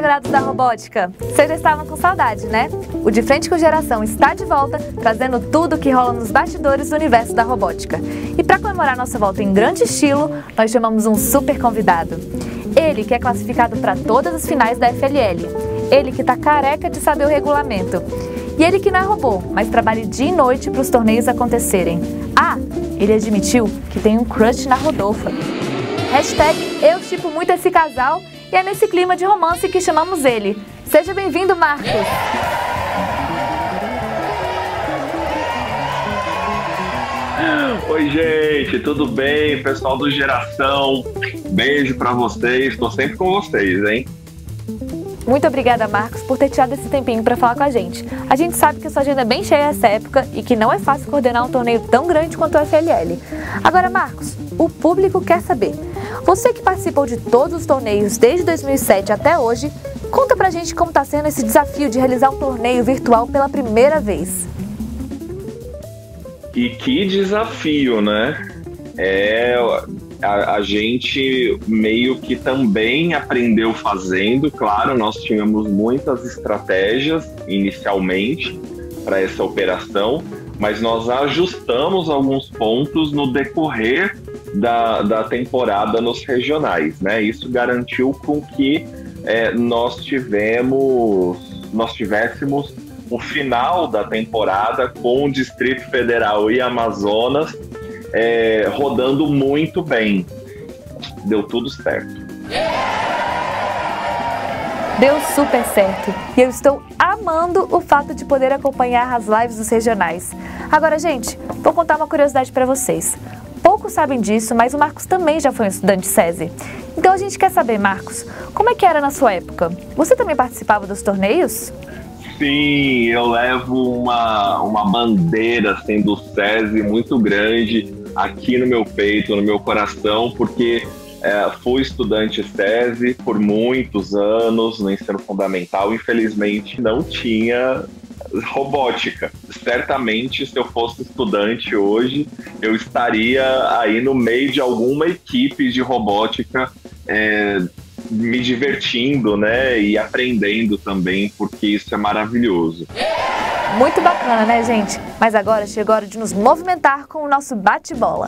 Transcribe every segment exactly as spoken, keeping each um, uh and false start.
consagrados da robótica! Vocês já estavam com saudade, né? O De Frente com Geração está de volta, trazendo tudo o que rola nos bastidores do universo da robótica. E para comemorar nossa volta em grande estilo, nós chamamos um super convidado. Ele que é classificado para todas as finais da F L L. Ele que tá careca de saber o regulamento. E ele que não é robô, mas trabalha dia e noite para os torneios acontecerem. Ah, ele admitiu que tem um crush na Rodolfa. Hashtag eu shippo muito esse casal e é nesse clima de romance que chamamos ele. Seja bem-vindo, Marcos! Oi, gente, tudo bem? Pessoal do Geração, beijo pra vocês, tô sempre com vocês, hein? Muito obrigada, Marcos, por ter tirado esse tempinho para falar com a gente. A gente sabe que a sua agenda é bem cheia essa época e que não é fácil coordenar um torneio tão grande quanto o F L L. Agora, Marcos, o público quer saber. Você que participou de todos os torneios desde dois mil e sete até hoje, conta pra gente como está sendo esse desafio de realizar um torneio virtual pela primeira vez. E que desafio, né? É... A, a gente meio que também aprendeu fazendo. Claro, nós tínhamos muitas estratégias inicialmente para essa operação, mas nós ajustamos alguns pontos no decorrer da, da temporada nos regionais, né? Isso garantiu com que é, nós tivemos, nós tivéssemos o final da temporada com o Distrito Federal e Amazonas É, rodando muito bem. Deu tudo certo. Deu super certo. E eu estou amando o fato de poder acompanhar as lives dos regionais. Agora, gente, vou contar uma curiosidade para vocês. Poucos sabem disso, mas o Marcos também já foi um estudante SESI. Então a gente quer saber, Marcos, como é que era na sua época? Você também participava dos torneios? Sim, eu levo uma, uma bandeira assim, do SESI muito grande aqui no meu peito, no meu coração, porque é, fui estudante SESI por muitos anos no ensino fundamental. Infelizmente não tinha robótica. Certamente, se eu fosse estudante hoje, eu estaria aí no meio de alguma equipe de robótica, é, me divertindo, né, e aprendendo também, porque isso é maravilhoso. Muito bacana, né, gente? Mas agora chegou a hora de nos movimentar com o nosso bate-bola.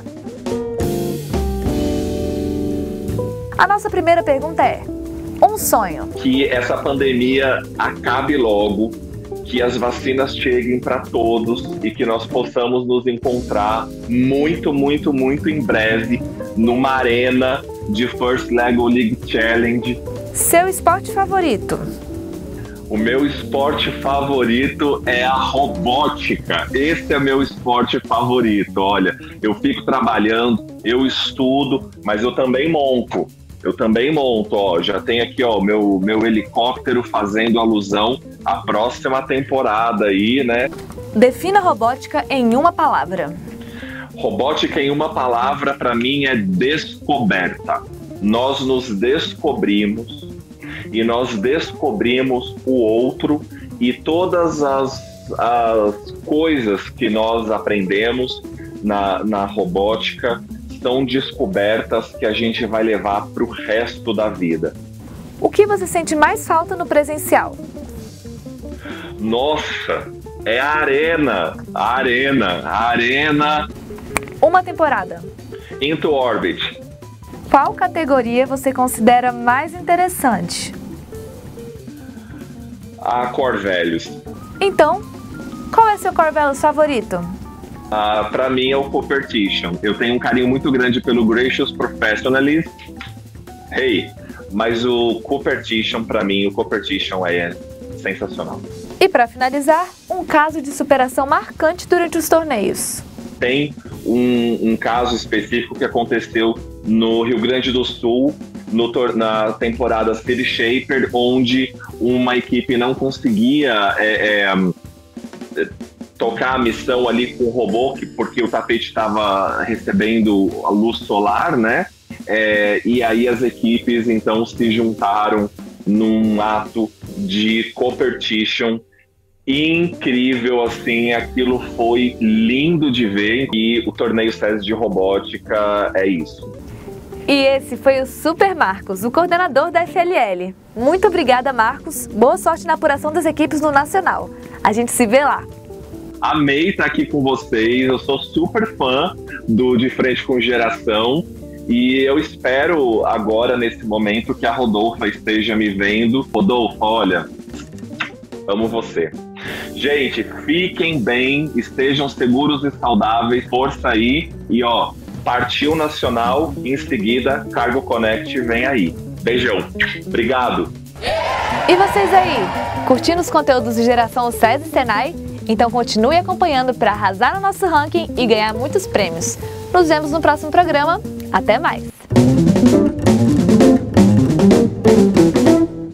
A nossa primeira pergunta é: um sonho? Que essa pandemia acabe logo, que as vacinas cheguem para todos e que nós possamos nos encontrar muito, muito, muito em breve numa arena de First Lego League Challenge. Seu esporte favorito? O meu esporte favorito é a robótica. Esse é meu esporte favorito. Olha, eu fico trabalhando, eu estudo, mas eu também monto. Eu também monto, ó. Já tem aqui, ó, meu meu helicóptero fazendo alusão à próxima temporada aí, né? Defina robótica em uma palavra. Robótica em uma palavra, para mim, é descoberta. Nós nos descobrimos e nós descobrimos o outro, e todas as, as coisas que nós aprendemos na, na robótica são descobertas que a gente vai levar para o resto da vida. O que você sente mais falta no presencial? Nossa, é a arena, a arena, a arena. Uma temporada. Into Orbit. Qual categoria você considera mais interessante? A Corvelhos. Então, qual é seu Corvelhos favorito? Uh, para mim é o Competition. Eu tenho um carinho muito grande pelo Gracious Professionalist. Hey, mas o Competition, para mim, o Competition é sensacional. E para finalizar, um caso de superação marcante durante os torneios. Tem um, um caso específico que aconteceu no Rio Grande do Sul, no, na temporada City Shaper, onde uma equipe não conseguia é, é, tocar a missão ali com o robô, porque o tapete estava recebendo a luz solar, né? É, e aí as equipes então se juntaram num ato de competition incrível, assim, aquilo foi lindo de ver, e o torneio SESI de robótica é isso. E esse foi o Super Marcos, o coordenador da F L L. Muito obrigada, Marcos. Boa sorte na apuração das equipes no Nacional. A gente se vê lá. Amei estar aqui com vocês. Eu sou super fã do De Frente com Geração. E eu espero agora, nesse momento, que a Rodolfa esteja me vendo. Rodolfa, olha, amo você. Gente, fiquem bem, estejam seguros e saudáveis. Força aí. E ó, partiu Nacional, em seguida, Cargo Connect vem aí. Beijão. Obrigado. E vocês aí, curtindo os conteúdos de Geração SESI e Senai? Então continue acompanhando para arrasar no nosso ranking e ganhar muitos prêmios. Nos vemos no próximo programa. Até mais!